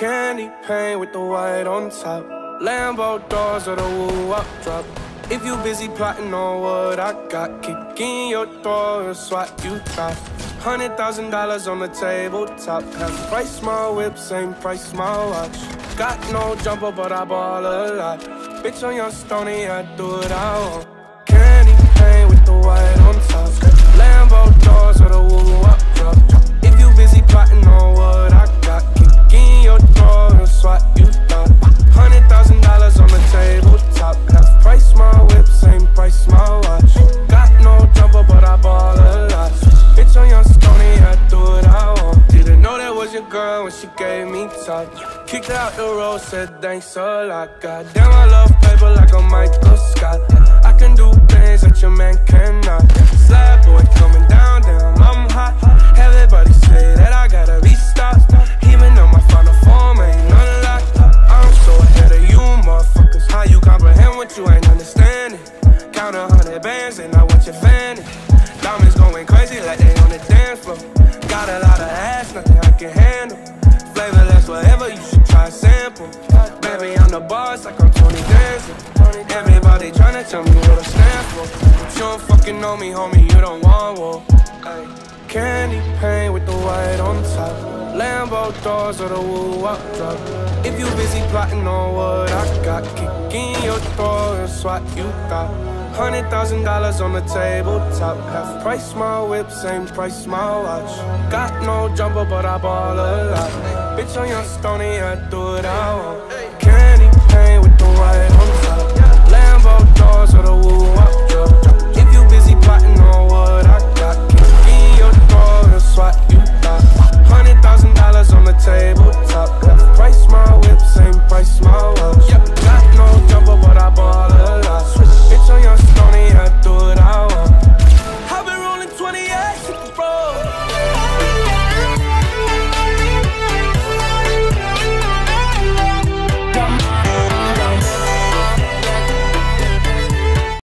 Candy paint with the white on top. Lambo doors or the woo-up drop. If you busy plotting on what I got, kick in your door and swat you top. $100,000 on the tabletop. Half price my whip, same price my watch. Got no jumper, but I ball a lot. Bitch on your stony, I do what I want. Candy paint with the white on top. Lambo doors or the woo-up drop. If you busy plotting on what I got, kick in your door and swat you top. $100,000 on the tabletop. Half price my whip, same price my watch. Got no jumper, but I ball a lot. Bitch on your stony, I do what I want. Didn't know that was your girl when she gave me top. Kicked her out the road, said thanks a lot. Goddamn, I love paper like a Michael Scott. I can do things that your man cannot. Slab boy coming down, damn, I'm hot. Everybody say that I gotta be stopped. Even though my final form ain't unlocked. I'm so ahead of you, motherfuckers. How you comprehend what you ain't understanding? Count 100 bands and I want your fanny. Diamonds going crazy like they on the dance floor. Got a lot of ass, nothing I can handle. Flavorless, whatever, you should try a sample. Baby, I'm the boss like I'm Tony Danza. Everybody tryna tell me what I stand for. But you don't fucking know me, homie, you don't want war. Candy paint with the white on top. Lambo doors or the woo-up drop. If you busy plotting on what I got, kick in your door and swat you thought. $100,000 on the tabletop. Half price my whip, same price my watch. Got no jumper, but I ball a lot. Bitch on your stony, I do what I want. Candy paint with the white on top. Lambo doors or the woo